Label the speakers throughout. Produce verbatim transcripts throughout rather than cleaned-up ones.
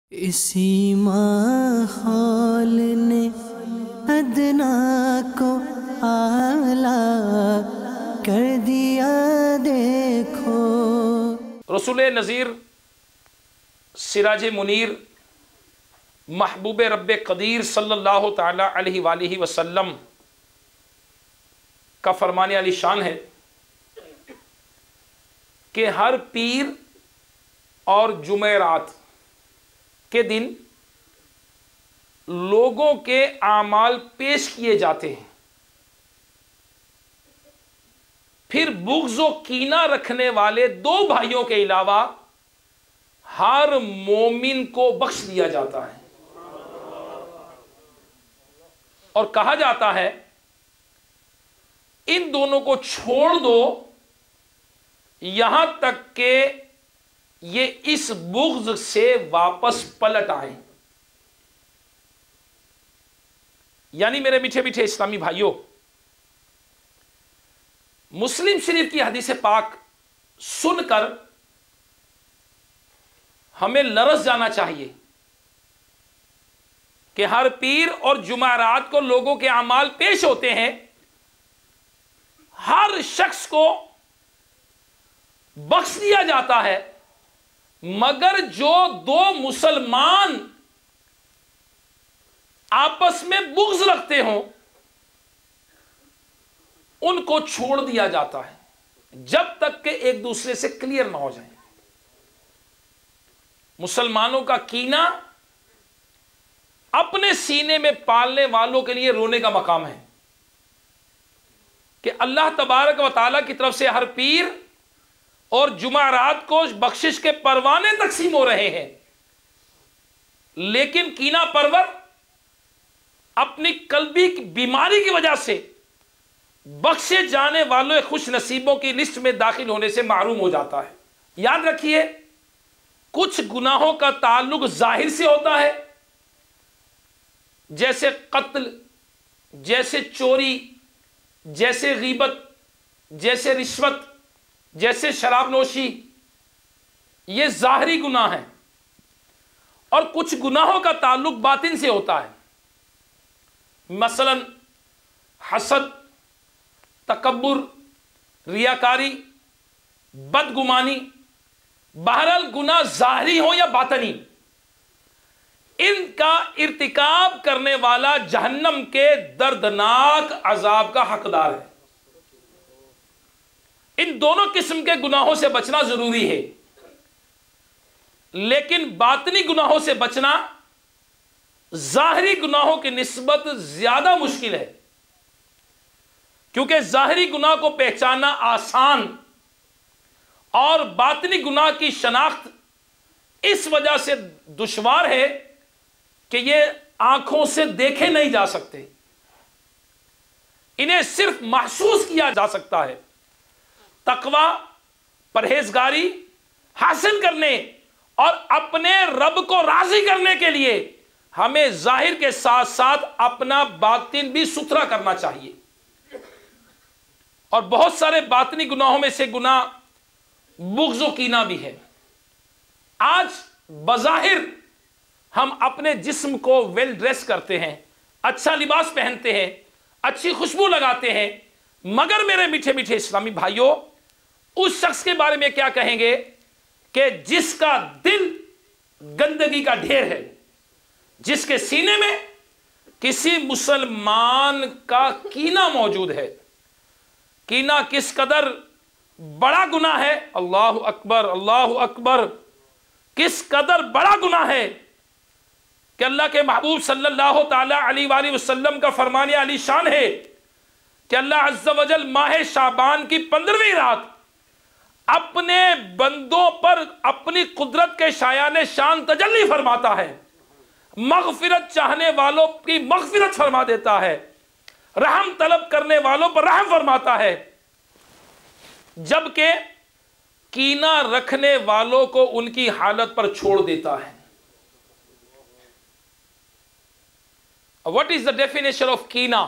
Speaker 1: اسی ماحول نے ادنا کو اعلیٰ کر دیا دیکھو۔
Speaker 2: رسول نذیر، سراج منیر، محبوب رب قدیر صلی اللہ تعالی علیہ وآلہ وسلم کا فرمان علی شان ہے کہ ہر پیر اور جمعرات کے دن لوگوں کے اعمال پیش کیے جاتے ہیں، پھر بغض و کینہ رکھنے والے دو بھائیوں کے علاوہ ہر مومن کو بخش دیا جاتا ہے، اور کہا جاتا ہے ان دونوں کو چھوڑ دو یہاں تک کہ یہ اس بغض سے واپس پلٹ آئیں۔ یعنی میرے میٹھے میٹھے اسلامی بھائیوں، مسلم شریف کی حدیث پاک سن کر ہمیں لرز جانا چاہیے کہ ہر پیر اور جمعرات کو لوگوں کے اعمال پیش ہوتے ہیں، ہر شخص کو بخش دیا جاتا ہے، مگر جو دو مسلمان آپس میں بغض رکھتے ہوں ان کو چھوڑ دیا جاتا ہے جب تک کہ ایک دوسرے سے کلیئر نہ ہو جائیں۔ مسلمانوں کا کینہ اپنے سینے میں پالنے والوں کے لیے رونے کا مقام ہے کہ اللہ تبارک و تعالیٰ کی طرف سے ہر پیر اور جمعرات کو بخشش کے پروانے تقسیم ہو رہے ہیں، لیکن کینہ پرور اپنی قلبی بیماری کی وجہ سے بخشے جانے والوں خوش نصیبوں کی لسٹ میں داخل ہونے سے محروم ہو جاتا ہے۔ یاد رکھیے، کچھ گناہوں کا تعلق ظاہر سے ہوتا ہے، جیسے قتل، جیسے چوری، جیسے غیبت، جیسے رشوت، جیسے شراب نوشی، یہ ظاہری گناہ ہیں، اور کچھ گناہوں کا تعلق باطن سے ہوتا ہے، مثلا حسد، تکبر، ریاکاری، بدگمانی، بہرحال گناہ ظاہری ہو یا باطنی، ان کا ارتکاب کرنے والا جہنم کے دردناک عذاب کا حقدار ہے۔ ان دونوں قسم کے گناہوں سے بچنا ضروری ہے، لیکن باطنی گناہوں سے بچنا ظاہری گناہوں کی نسبت زیادہ مشکل ہے، کیونکہ ظاہری گناہ کو پہچاننا آسان اور باطنی گناہ کی شناخت اس وجہ سے دشوار ہے کہ یہ آنکھوں سے دیکھے نہیں جا سکتے، انہیں صرف محسوس کیا جا سکتا ہے۔ تقوی، پرہیزگاری حاصل کرنے اور اپنے رب کو راضی کرنے کے لیے ہمیں ظاہر کے ساتھ ساتھ اپنا باطن بھی ستھرا کرنا چاہیے، اور بہت سارے باطنی گناہوں میں سے گناہ بغض و کینہ بھی ہے۔ آج بظاہر ہم اپنے جسم کو ویل ڈریس کرتے ہیں، اچھا لباس پہنتے ہیں، اچھی خوشبو لگاتے ہیں، مگر میرے میٹھے میٹھے اسلامی بھائیوں، اس شخص کے بارے میں کیا کہیں گے کہ جس کا دل گندگی کا ڈھیر ہے، جس کے سینے میں کسی مسلمان کا کینہ موجود ہے۔ کینہ کس قدر بڑا گناہ ہے، اللہ اکبر اللہ اکبر، کس قدر بڑا گناہ ہے کہ اللہ کے محبوب صلی اللہ تعالی علیہ وآلہ وسلم کا فرمان علی شان ہے کہ اللہ عز و جل ماہ شعبان کی پندرہویں رات اپنے بندوں پر اپنی قدرت کے شایان شان تجلی فرماتا ہے، مغفرت چاہنے والوں کی مغفرت فرما دیتا ہے، رحم طلب کرنے والوں پر رحم فرماتا ہے، جبکہ کینہ رکھنے والوں کو ان کی حالت پر چھوڑ دیتا ہے۔ What is the definition of کینہ؟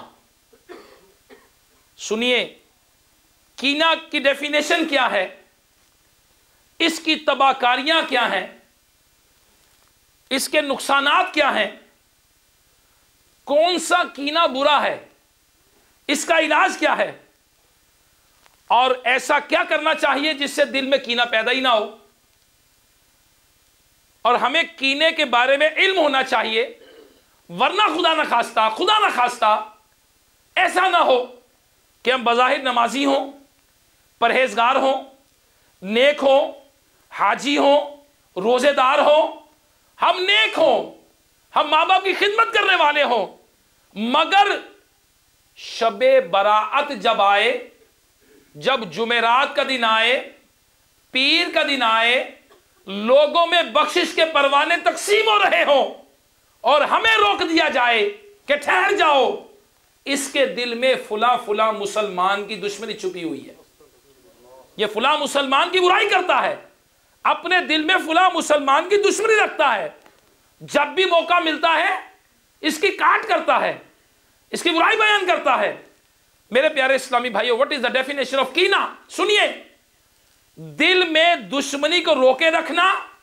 Speaker 2: سنیے، کینہ کی ڈیفینیشن کیا ہے، اس کی تباہ کاریاں کیا ہیں؟ اس کے نقصانات کیا ہیں، کون سا کینہ برا ہے، اس کا علاج کیا ہے، اور ایسا کیا کرنا چاہیے جس سے دل میں کینہ پیدا ہی نہ ہو۔ اور ہمیں کینے کے بارے میں علم ہونا چاہیے، ورنہ خدا نہ خواستہ خدا نہ خواستہ ایسا نہ ہو کہ ہم بظاہر نمازی ہوں، پرہیزگار ہوں، نیک ہوں، حاجی ہوں، روزے دار ہوں، ہم نیک ہوں، ہم ماں باپ کی خدمت کرنے والے ہوں، مگر شب براعت جب آئے، جب جمعرات کا دن آئے، پیر کا دن آئے، لوگوں میں بخشش کے پروانے تقسیم ہو رہے ہوں اور ہمیں روک دیا جائے کہ ٹھہر جاؤ، اس کے دل میں فلاں فلاں مسلمان کی دشمنی چھپی ہوئی ہے، یہ فلاں مسلمان کی برائی کرتا ہے، اپنے دل میں فلاں مسلمان کی دشمنی رکھتا ہے، جب بھی موقع ملتا ہے اس کی کاٹ کرتا ہے، اس کی برائی بیان کرتا ہے۔ میرے پیارے اسلامی بھائیو، what is the definition of کینہ؟ سنیے، دل میں دشمنی کو روکے رکھنا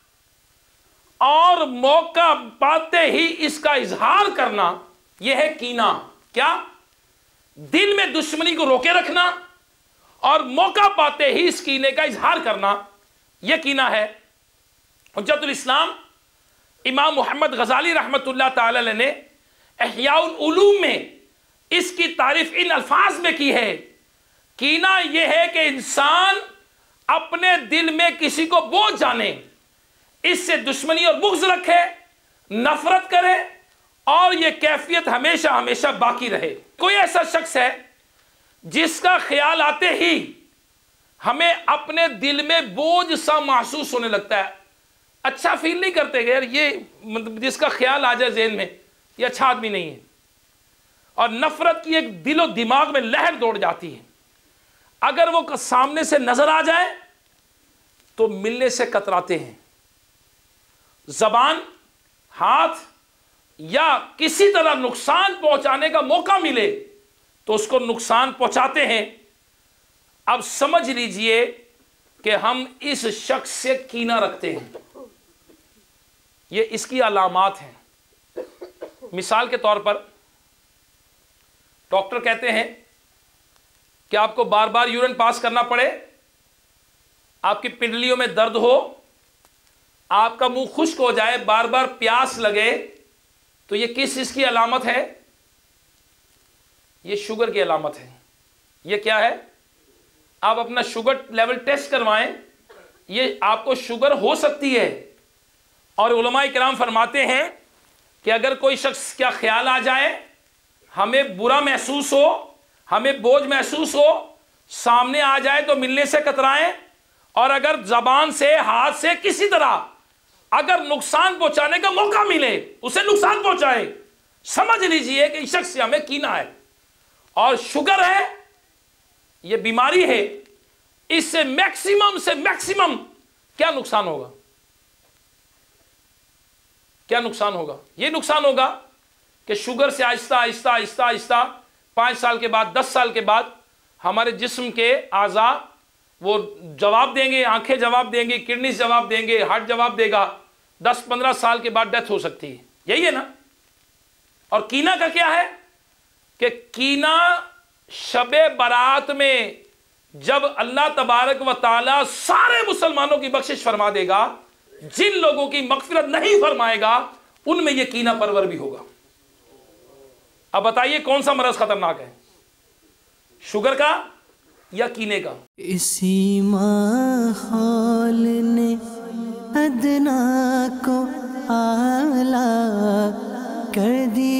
Speaker 2: اور موقع پاتے ہی اس کا اظہار کرنا، یہ ہے کینہ۔ کیا؟ دل میں دشمنی کو روکے رکھنا اور موقع پاتے ہی اس کینے کا اظہار کرنا، یہ کینہ ہے۔ حجت الاسلام امام محمد غزالی رحمت اللہ تعالی علیہ نے احیاء العلوم میں اس کی تعریف ان الفاظ میں کی ہے، کینہ یہ ہے کہ انسان اپنے دل میں کسی کو بوجھ جانے، اس سے دشمنی اور بغض رکھے، نفرت کرے، اور یہ کیفیت ہمیشہ ہمیشہ باقی رہے۔ کوئی ایسا شخص ہے جس کا خیال آتے ہی ہمیں اپنے دل میں بوجھ سا محسوس ہونے لگتا ہے، اچھا فیل نہیں کرتے کہ یار یہ جس کا خیال آ جائے ذہن میں یہ اچھا آدمی نہیں ہے، اور نفرت کی ایک دل و دماغ میں لہر دوڑ جاتی ہے، اگر وہ سامنے سے نظر آ جائے تو ملنے سے کتراتے ہیں، زبان، ہاتھ یا کسی طرح نقصان پہنچانے کا موقع ملے تو اس کو نقصان پہنچاتے ہیں۔ اب سمجھ لیجئے کہ ہم اس شخص سے کینہ رکھتے ہیں، یہ اس کی علامات ہیں۔ مثال کے طور پر ڈاکٹر کہتے ہیں کہ آپ کو بار بار یورین پاس کرنا پڑے، آپ کی پنڈلیوں میں درد ہو، آپ کا منہ خشک ہو جائے، بار بار پیاس لگے، تو یہ کس چیز کی علامت ہے؟ یہ شوگر کی علامت ہے۔ یہ کیا ہے؟ آپ اپنا شوگر لیول ٹیسٹ کروائیں، یہ آپ کو شوگر ہو سکتی ہے۔ اور علماء کرام فرماتے ہیں کہ اگر کوئی شخص کا خیال آ جائے، ہمیں برا محسوس ہو، ہمیں بوجھ محسوس ہو، سامنے آ جائے تو ملنے سے کترائیں، اور اگر زبان سے، ہاتھ سے کسی طرح اگر نقصان پہنچانے کا موقع ملے اسے نقصان پہنچائے، سمجھ لیجئے کہ اس شخص سے ہمیں کینہ ہے۔ اور شوگر ہے، یہ بیماری ہے، اس سے میکسیمم سے میکسیمم کیا نقصان ہوگا؟ کیا نقصان ہوگا؟ یہ نقصان ہوگا کہ شوگر سے آہستہ آہستہ آہستہ آہستہ پانچ سال کے بعد، دس سال کے بعد ہمارے جسم کے اعضاء وہ جواب دیں گے، آنکھیں جواب دیں گی، کڈنیز جواب دیں گے، ہارٹ جواب دے گا، دس پندرہ سال کے بعد ڈیتھ ہو سکتی ہے۔ یہی ہے نا؟ اور کینہ کا کیا ہے کہ کینہ شب برات میں جب اللہ تبارک و تعالی سارے مسلمانوں کی بخشش فرما دے گا، جن لوگوں کی مغفرت نہیں فرمائے گا ان میں یہ کینہ پرور بھی ہوگا۔ اب بتائیے کون سا مرض خطرناک ہے، شوگر کا یا کینے کا؟
Speaker 1: اسی ماحول نے ادنا کو اعلیٰ کر دیا۔